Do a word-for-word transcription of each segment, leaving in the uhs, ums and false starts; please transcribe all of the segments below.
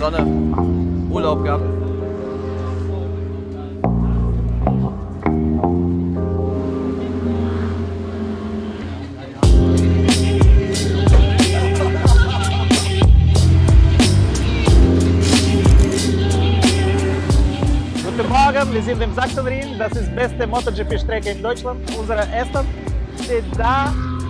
Sonne, Urlaub gehabt. Guten Morgen, wir sind im Sachsenring. Das ist die beste MotoGP-Strecke in Deutschland. Unsere Aston steht da.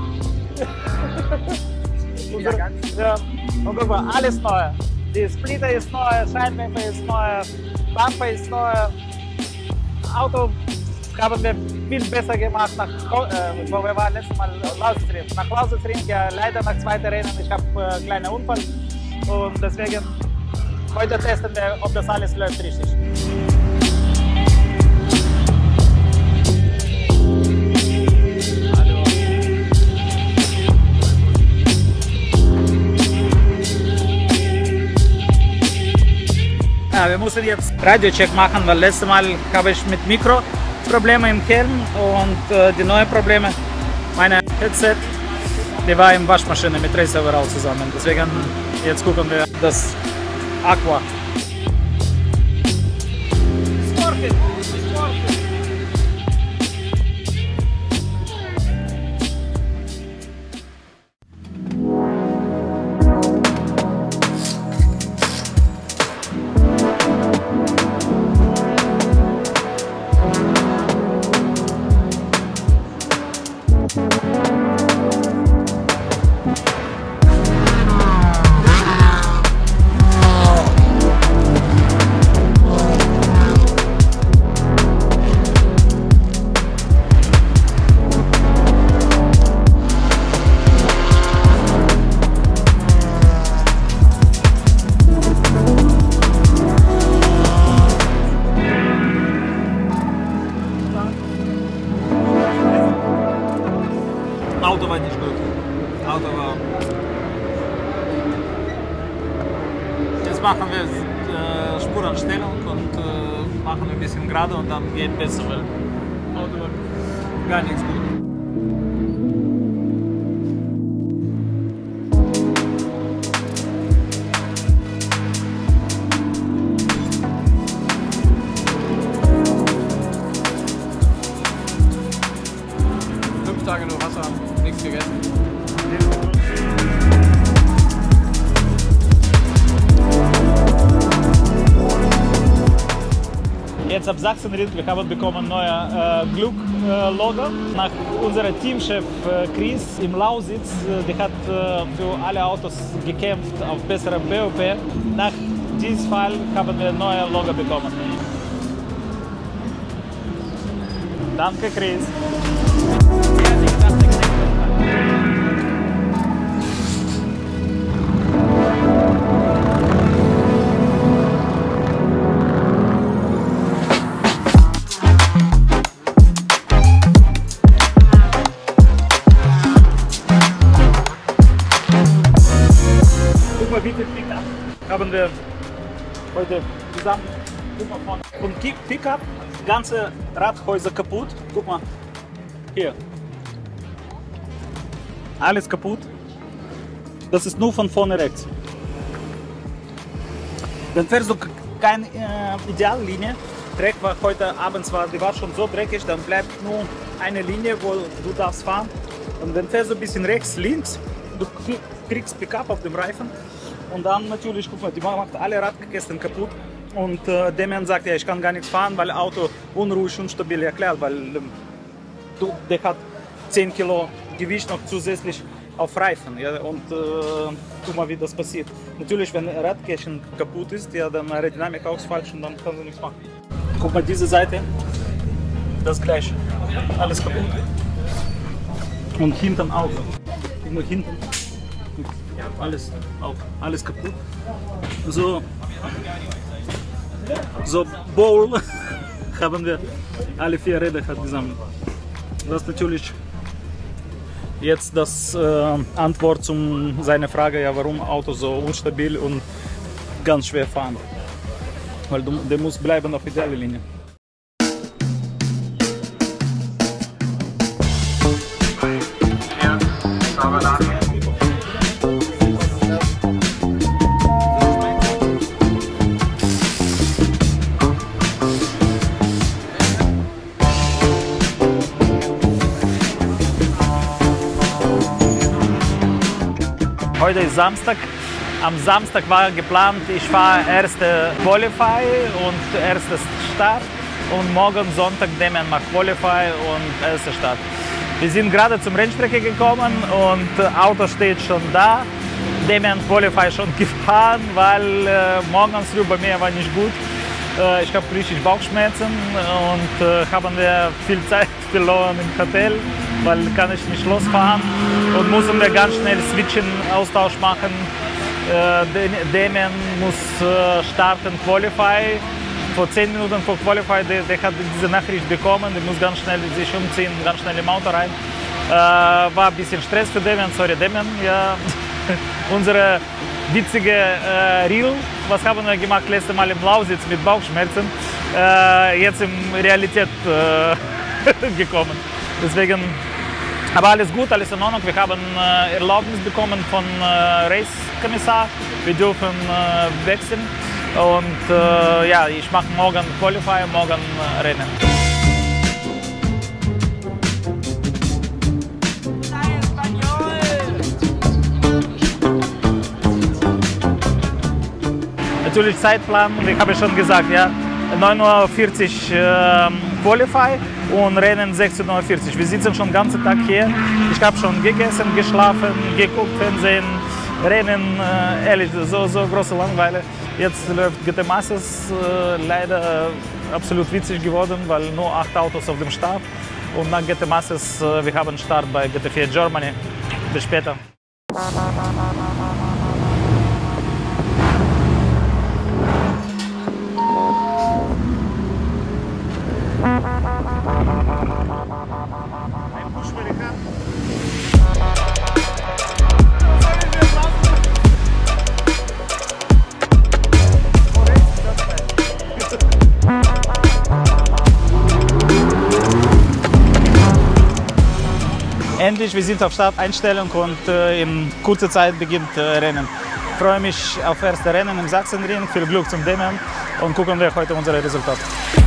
Unsere, ja. Und guck mal, alles neu. Die Splitter ist neu, Scheinwerfer ist neu, Bumper ist neu. Auto haben wir viel besser gemacht, nach, äh, wo wir waren letztes Mal Lausitzring. Nach Lausitzring, ja leider nach zweiter Rennen, ich habe äh, einen kleinen Unfall und deswegen heute testen wir, ob das alles läuft richtig. Ja, wir müssen jetzt Radiocheck machen, weil letztes Mal habe ich mit Mikro Probleme im Helm und äh, die neuen Probleme, meine Headset, die war in Waschmaschine mit Race Overall zusammen. Deswegen jetzt gucken wir das Aqua. Auto war nicht gut. Auto war. Jetzt machen wir äh, Spuranstellung und äh, machen ein bisschen gerade und dann geht besser, weil Auto war gar nichts gut. Fünf Tage nur Wasser, nichts gegessen. Jetzt ab Sachsenring, wir haben bekommen ein neues äh, Glück-Logo. Äh, Nach unserem Teamchef äh, Chris im Lausitz, äh, der hat äh, für alle Autos gekämpft auf bessere B O P. Nach diesem Fall haben wir ein neues Logo bekommen. Danke Chris. Guck mal, wie viel Pickup haben wir heute zusammen. Guck mal vorne. Und Pickup, ganze Radhäuser kaputt. Guck mal, hier. Alles kaputt. Das ist nur von vorne rechts. Dann fährst du keine äh, Ideallinie. Dreck war heute Abend zwar, die war schon so dreckig, dann bleibt nur eine Linie, wo du darfst fahren. Und dann fährst du ein bisschen rechts, links. Du kriegst Pickup auf dem Reifen und dann natürlich, guck mal, die macht alle Radkästen kaputt und äh, der Mann sagt, ja, ich kann gar nichts fahren, weil Auto unruhig und stabil erklärt, weil ähm, du, der hat zehn Kilo Gewicht noch zusätzlich auf Reifen, ja, und äh, guck mal, wie das passiert. Natürlich, wenn Radkästchen kaputt ist, ja, dann Aerodynamik auch falsch und dann kannst du nichts machen. Guck mal, diese Seite, das gleiche, alles kaputt. Und hinten auch. Guck mal, hinten, alles, auch, alles kaputt. So, so Bowl haben wir alle vier Räder zusammen. Das ist natürlich jetzt das äh, Antwort zu seiner Frage, ja, warum Auto so unstabil und ganz schwer fahren. Weil du, der muss bleiben auf ideale Linie. Heute ist Samstag. Am Samstag war geplant, ich fahre erste Qualify und erstes Start. Und morgen Sonntag Demian macht Qualify und erster Start. Wir sind gerade zum Rennstrecke gekommen und das Auto steht schon da. Demian Qualify schon gefahren, weil äh, morgens früh bei mir war nicht gut. Äh, ich habe richtig Bauchschmerzen und äh, haben wir viel Zeit verloren im Hotel, weil kann ich nicht losfahren und mussten wir ganz schnell switchen, Austausch machen. Äh, Demian muss äh, starten Qualify. Vor zehn Minuten vor Qualify, der, der hat diese Nachricht bekommen, der muss ganz schnell sich umziehen, ganz schnell im Auto rein. Äh, war ein bisschen Stress für Demian, sorry Demian. Ja. Unsere witzige äh, Reel, was haben wir gemacht letztes Mal im Lausitz mit Bauchschmerzen, äh, jetzt in Realität äh, gekommen. Deswegen, aber alles gut, alles in Ordnung. Wir haben äh, Erlaubnis bekommen von äh, Race-Kommissar. Wir dürfen äh, wechseln. Und äh, ja, ich mache morgen Qualify, morgen äh, Rennen. Natürlich Zeitplan, ich habe schon gesagt, ja, neun Uhr vierzig äh, Qualify und Rennen sechzehn Uhr vierzig. Wir sitzen schon den ganzen Tag hier. Ich habe schon gegessen, geschlafen, geguckt, Fernsehen, Rennen, äh, ehrlich, so, so große Langeweile. Jetzt läuft G T Masters, äh, leider absolut witzig geworden, weil nur acht Autos auf dem Start. Und nach G T Masters, äh, wir haben Start bei G T vier Germany. Bis später. Endlich, wir sind auf Starteinstellung und äh, in kurzer Zeit beginnt äh, Rennen. Ich freue mich auf das erste Rennen im Sachsenring. Viel Glück zum Demian und gucken wir heute unsere Resultate.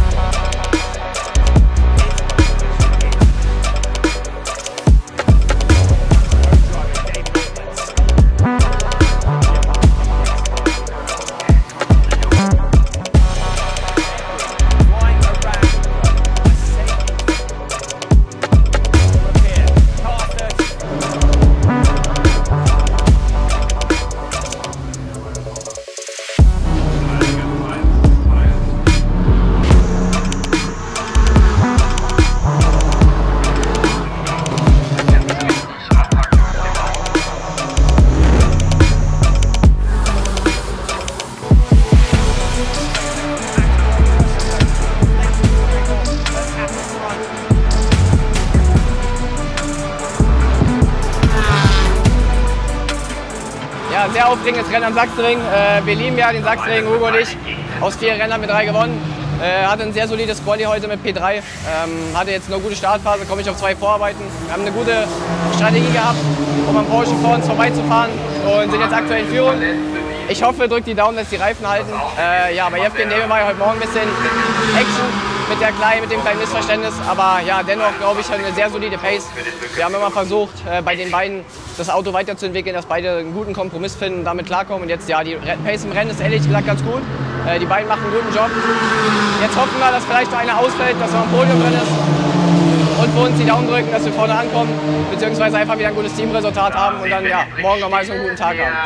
Ja, sehr aufregendes Rennen am Sachsenring. Äh, wir lieben ja den Sachsenring, Hugo und ich. Aus vier Rennen haben wir drei gewonnen. Äh, hatte ein sehr solides Quali heute mit P drei. Ähm, hatte jetzt eine gute Startphase, komme ich auf zwei Vorarbeiten. Wir haben eine gute Strategie gehabt, um am Porsche vor uns vorbeizufahren und sind jetzt aktuell in Führung. Ich hoffe, drückt die Daumen, dass die Reifen halten. Äh, ja, bei Jefke in dem war ja heute Morgen ein bisschen Action mit, der kleinen, mit dem kleinen Missverständnis. Aber ja, dennoch glaube ich, eine sehr solide Pace. Wir haben immer versucht, äh, bei den beiden das Auto weiterzuentwickeln, dass beide einen guten Kompromiss finden, damit klarkommen. Und jetzt, ja, die Pace im Rennen ist ehrlich gesagt ganz gut. Äh, die beiden machen einen guten Job. Jetzt hoffen wir, dass vielleicht einer ausfällt, dass er am Podium drin ist. Und für uns die Daumen drücken, dass wir vorne ankommen, beziehungsweise einfach wieder ein gutes Teamresultat haben und dann ja, morgen nochmal so einen guten Tag haben.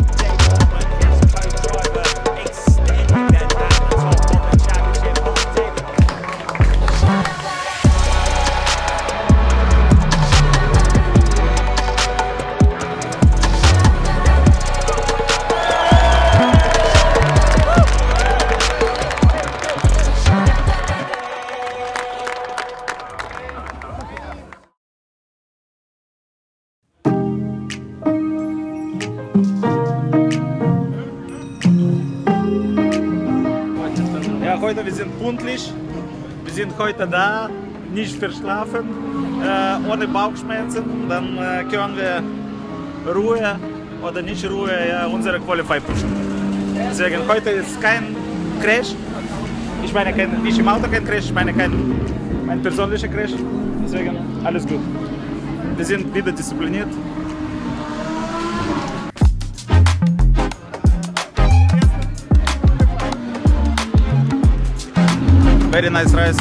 Heute, wir sind pünktlich, wir sind heute da, nicht verschlafen, äh, ohne Bauchschmerzen, dann äh, können wir Ruhe oder nicht Ruhe ja, unsere Qualify pushen. Deswegen heute ist kein Crash, ich meine kein, nicht im Auto kein Crash, ich meine kein, kein persönlicher Crash, deswegen alles gut. Wir sind wieder diszipliniert. Very nice race.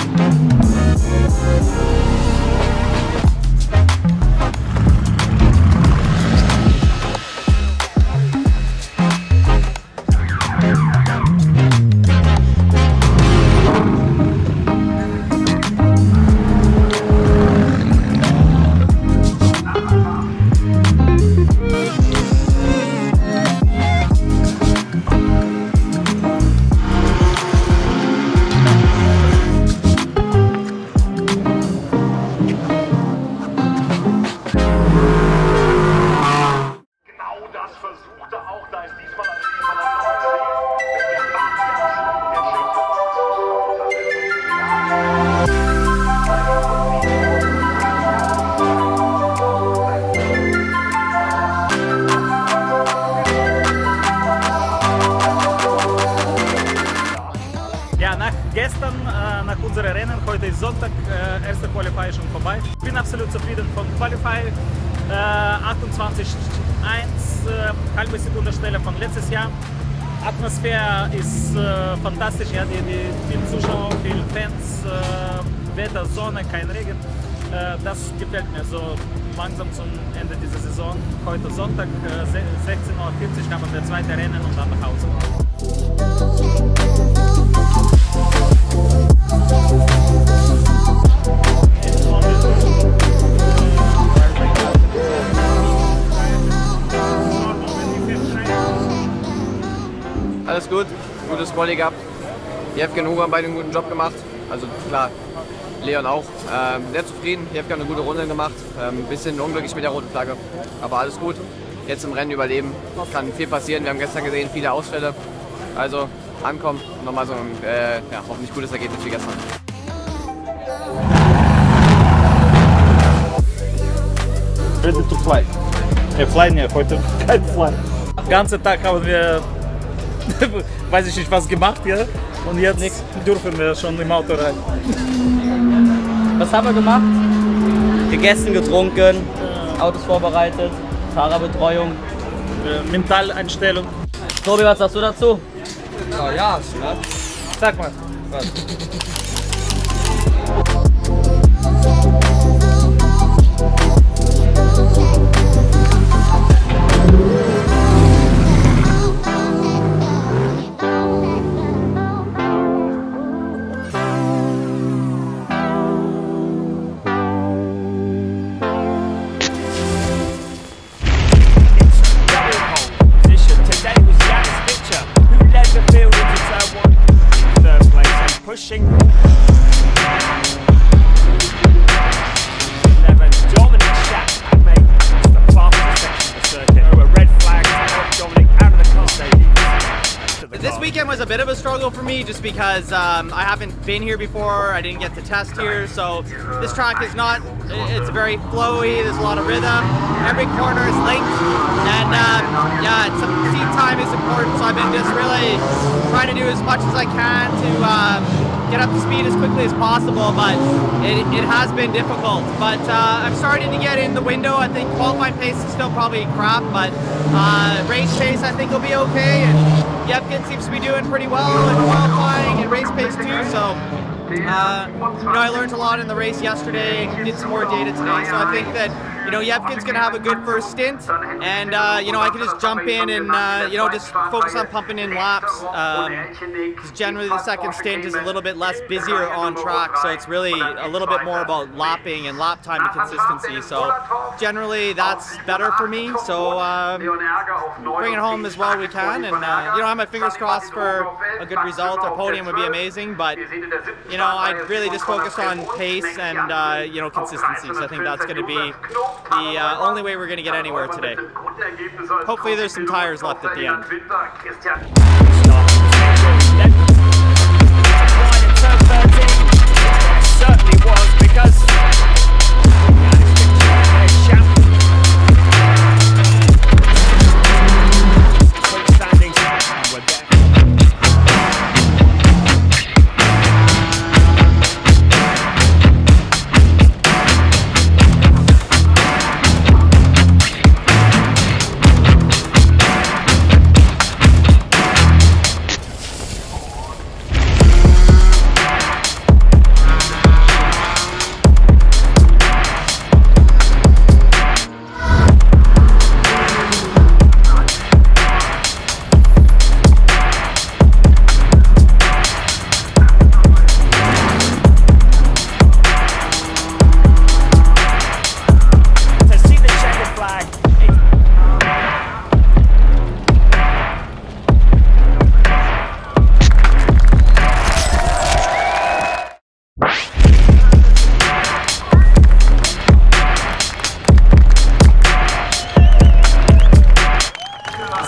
Gestern äh, nach unserem Rennen, heute ist Sonntag, äh, erste Qualify schon vorbei. Ich bin absolut zufrieden vom Qualify. Äh, achtundzwanzig Komma eins, äh, halbe Sekunde schneller von letztes Jahr. Atmosphäre ist äh, fantastisch, ja, die, die vielen Zuschauer, viele Fans, äh, Wetter, Sonne, kein Regen. Äh, das gefällt mir so langsam zum Ende dieser Saison. Heute Sonntag, äh, sechzehn Uhr vierzig haben wir das zweite Rennen und dann nach Hause. Alles gut, gutes Quali gehabt. Jevgen und Hugo haben beide einen guten Job gemacht. Also klar, Leon auch. Ähm, sehr zufrieden, Jevgen hat eine gute Runde gemacht. Ein ähm, bisschen unglücklich mit der roten Flagge, aber alles gut. Jetzt im Rennen überleben, kann viel passieren. Wir haben gestern gesehen, viele Ausfälle. Also ankommen und nochmal so ein äh, ja, hoffentlich gutes Ergebnis wie gestern. Ready to fly. Ne, fly ne, heute kein Fly. Den ganzen Tag haben wir, weiß ich nicht was gemacht, ja? Und jetzt Nix. Dürfen wir schon im Auto rein. Was haben wir gemacht? Gegessen, getrunken, ja. Autos vorbereitet, Fahrerbetreuung. Äh, Mentaleinstellung. Tobi, was sagst du dazu? Ja, ja, ne? Sag mal. Was? Pushing. eleven, Dominic Schacht had made the fastest section of the circuit. There were red flags to help Dominic out of the car stage. This weekend was a bit of a struggle for me just because um, I haven't been here before, I didn't get to test here, so this track is not, it's very flowy, there's a lot of rhythm, every corner is linked, and um, yeah, some seat time is important, so I've been just really trying to do as much as I can to um, get up to speed as quickly as possible, but it, it has been difficult. But uh, I'm starting to get in the window. I think qualifying pace is still probably crap, but uh, race pace I think will be okay, and Jevgen seems to be doing pretty well in qualifying and race pace too, so uh, you know, I learned a lot in the race yesterday and did some more data today, so I think that you know, Jevgen's going to have a good first stint, and uh, you know, I can just jump in and uh, you know, just focus on pumping in laps, because um, generally the second stint is a little bit less busier on track, so it's really a little bit more about lapping and lap time and consistency, so generally that's better for me, so um, bring it home as well as we can, and uh, you know, I have my fingers crossed for a good result. A podium would be amazing, but you know, I really just focus on pace and uh, you know, consistency, so I think that's going to be the uh, only way we're going to get anywhere today. Hopefully there's some tires left at the end. Certainly was, because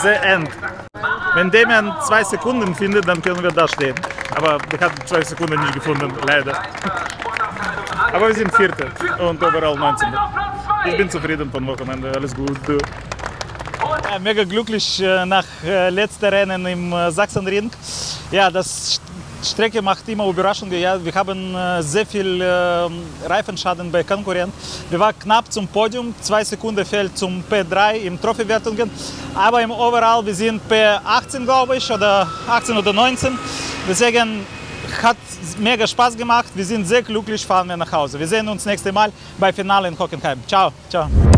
the end. Wenn Damian zwei Sekunden findet, dann können wir da stehen. Aber wir haben zwei Sekunden nicht gefunden, leider. Aber wir sind Vierte und overall neunzehnte. Ich bin zufrieden vom Wochenende, alles gut. Ja, mega glücklich nach letzten Rennen im Sachsenring. Ja, das Strecke macht immer Überraschungen. Ja, wir haben sehr viel Reifenschaden bei Konkurrenten. Wir waren knapp zum Podium, zwei Sekunden fehlt zum P drei im Trophy-Wertungen. Aber im Overall, wir sind P achtzehn, glaube ich, oder achtzehn oder neunzehn. Deswegen hat mega Spaß gemacht. Wir sind sehr glücklich, fahren wir nach Hause. Wir sehen uns nächstes Mal bei Finale in Hockenheim. Ciao, ciao.